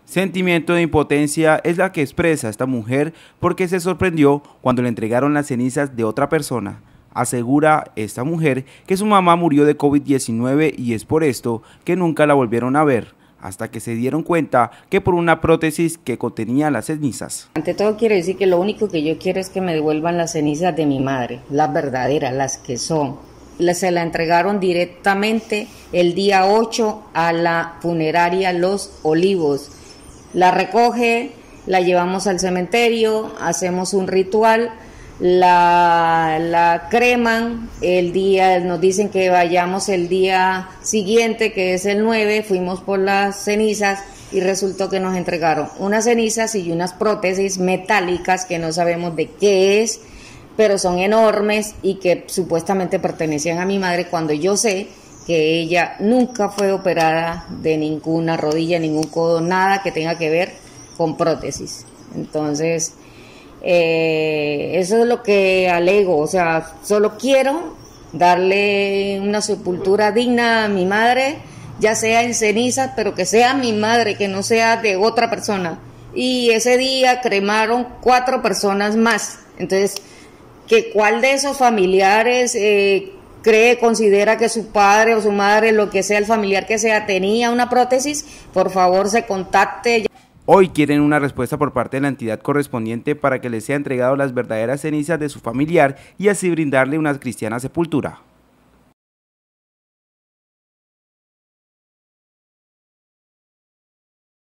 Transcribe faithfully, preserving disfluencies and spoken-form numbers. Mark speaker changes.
Speaker 1: Sentimiento de impotencia es la que expresa esta mujer porque se sorprendió cuando le entregaron las cenizas de otra persona. Asegura esta mujer que su mamá murió de COVID diecinueve y es por esto que nunca la volvieron a ver, hasta que se dieron cuenta que por una prótesis que contenía las cenizas.
Speaker 2: Ante todo quiero decir que lo único que yo quiero es que me devuelvan las cenizas de mi madre, las verdaderas, las que son. Se la entregaron directamente el día ocho a la funeraria Los Olivos. La recoge, la llevamos al cementerio, hacemos un ritual, la, la creman, el día, nos dicen que vayamos el día siguiente, que es el nueve, fuimos por las cenizas y resultó que nos entregaron unas cenizas y unas prótesis metálicas que no sabemos de qué es, pero son enormes y que supuestamente pertenecían a mi madre, cuando yo sé que ella nunca fue operada de ninguna rodilla, ningún codo, nada que tenga que ver con prótesis. Entonces, eh, eso es lo que alego, o sea, solo quiero darle una sepultura digna a mi madre, ya sea en cenizas, pero que sea mi madre, que no sea de otra persona. Y ese día cremaron cuatro personas más, entonces, que cuál de esos familiares eh, cree, considera que su padre o su madre, lo que sea, el familiar que sea, tenía una prótesis, por favor se contacte.
Speaker 1: Hoy quieren una respuesta por parte de la entidad correspondiente para que les sea entregado las verdaderas cenizas de su familiar y así brindarle una cristiana sepultura.